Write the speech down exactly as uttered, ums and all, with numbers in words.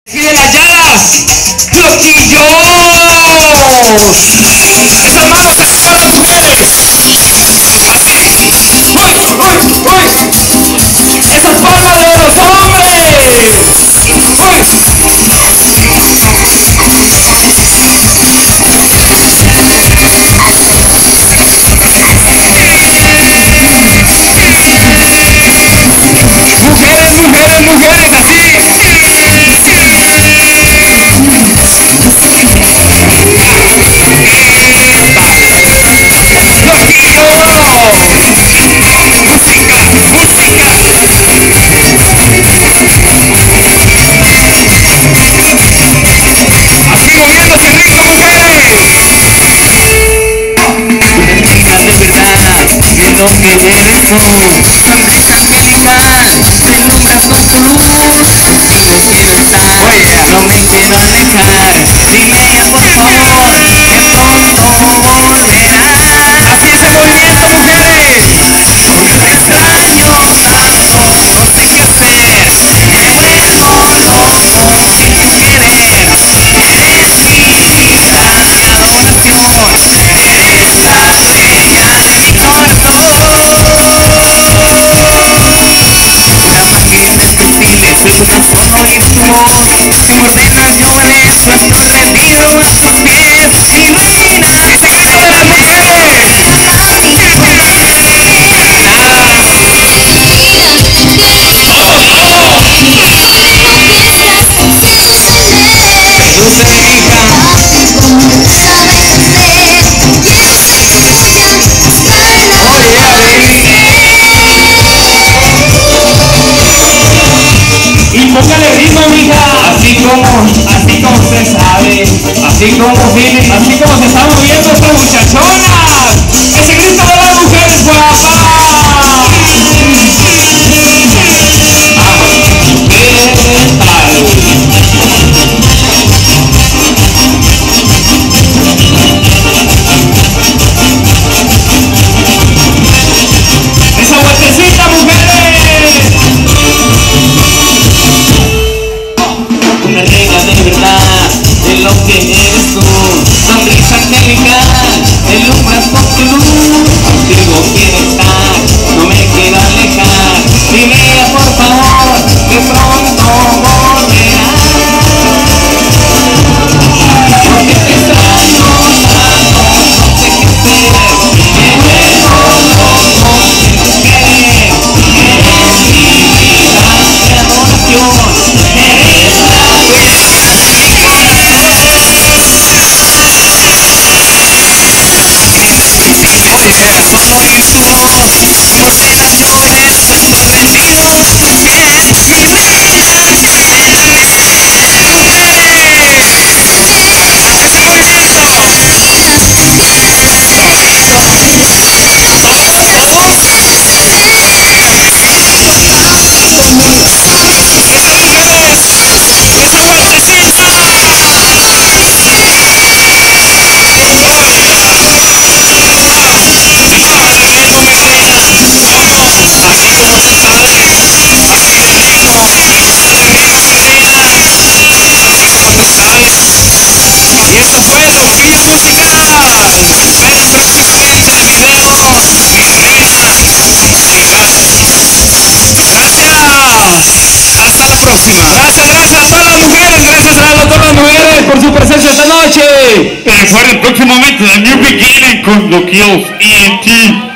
Pide las llagas, loquillos. Esas manos que se las mujeres. Así. Uy, uy, uy. Esas palmas de los hombres. Uy. Mujeres, mujeres, mujeres, así. Lo que eres tú, sonrisa angelical, deslumbras con tu luz. Contigo quiero estar, oh, yeah. No me quiero alejar. Dime ya por favor, que pronto volverás. Así es el movimiento, mujeres. Porque te extraño tanto, no sé qué hacer. Me vuelvo loco en tu querer. Eres mi vida, mi adoración. Eres la dueña de mi corazón. Solo oír tu voz, si me ordenas yo obedezco, estoy rendido a tus pies, mi reina, El secreto de las mujeres. Póngale ritmo, mija, así como, así como usted sabe, así como, así como se están moviendo estas muchachonas. Ese grito de las mujeres, guapas. Ah, ¿qué tal? Esa vueltecita, mujeres. Una reina de verdad, de lo que eres tú. Sonrisa angelical, deslumbras con tu luz. Contigo quiero estar, no me quiero alejar. Dime ya por favor, que pronto volverás. Porque te extraño tanto, no sé qué hacer. Me vuelvo loco en tu querer. Eres mi vida, mi adoración. Eres la solo oír tu voz, si me ordenas yo obedezco, estoy rendido a tus pies, mi reina, Hace ese movimiento. Esas mujeres, esa vueltecita. Así como se sabe, así de ritmo, dale ritmo, mi reina, así como se sabe. Y esto fue Loquillo Musical. Esperen próximamente el video, mi reina, gracias. Hasta la próxima. Gracias, gracias a todas las mujeres, gracias a todas las mujeres por su presencia esta noche. Y recuerden próximamente The New Beginning con Loquillos E N T.